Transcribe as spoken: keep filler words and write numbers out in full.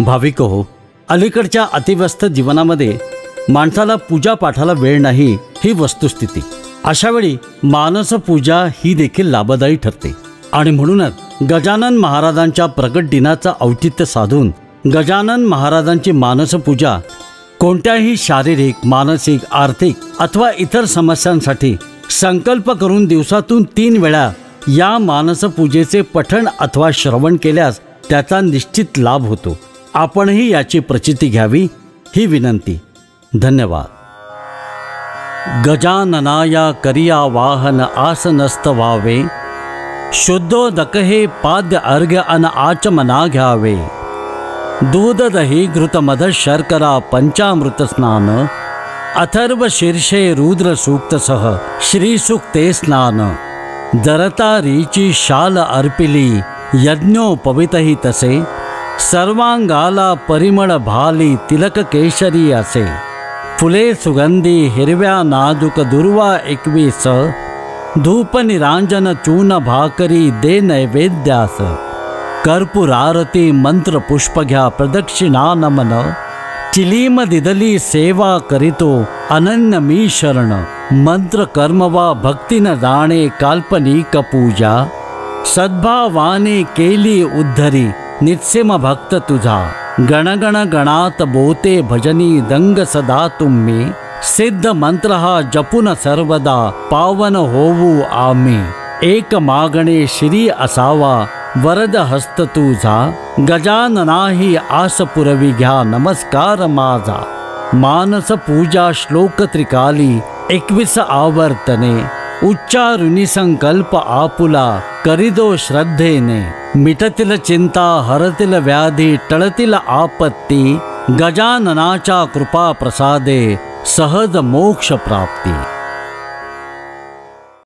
भाविक हो, अलीकडच्या अतिव्यस्त जीवनामध्ये माणसाला पूजा पाठाला वेळ नाही ही वस्तुस्थिती. अशावेळी मानसपूजा ही देखील लाभदायी ठरते आणि म्हणूनच गजानन महाराजांच्या प्रगट दिनाचं औचित्य साधून गजानन महाराजांची मानसपूजा कोणत्याही शारीरिक, मानसिक, आर्थिक अथवा इतर समस्यांसाठी संकल्प करून दिवसातून तीन वेळा या मानसपूजेचे पठण अथवा श्रवण केल्यास त्याचा निश्चित लाभ होतो. आपणही याची प्रचिती घ्यावी ही विनंती. धन्यवाद. गजाननाया करिया वाहन आसनस्थ व्हावे, शुद्धोदक हे पाद्य अर्घ्य अन आचमना घ्यावे. दूध दही घृत मध शर्करा पंचामृत स्नान, अथर्व शीर्षे रुद्र सूक्तसह श्रीसूक्ते स्नान. जरता रीची शाल अर्पिली यज्ञोपवितही तसे, सर्वांगाला परिमळ भाली तिलक केशरी असे. फुले सुगंधी हिरव्या नाजूक दुर्वा एकवीस, धूप निरांजन चून भाकरी दे नैवेद्यास. कर्पूरारती मंत्र पुष्प घ्या प्रदक्षिणा नमन, चिलीम दिदली सेवा करितो अनन्य मी शरण. मंत्र कर्म वा भक्ती न जाणे काल्पनिक पूजा, सद्भावाने केली उद्धरी नित्सिम भक्त तुझा. गणगण गणात बोते भजनी दंग सदा तुम्ही, सिद्ध मंत्र हा जपुन सर्वदा पावन होवू आम्ही. एक मागणे श्री असावा वरद हस्त तुझा, गजाननाही आस पुरवी घ्या नमस्कार माझा. मानस पूजा श्लोक त्रिकाली एकवीस आवर्तने, उच्चारुनी संकल्प आपुला करिदो श्रद्धेने. मिटतील चिंता हरतील व्याधी टळतील आपत्ती, गजाननाच्या कृपा प्रसादे सहज मोक्ष प्राप्ती.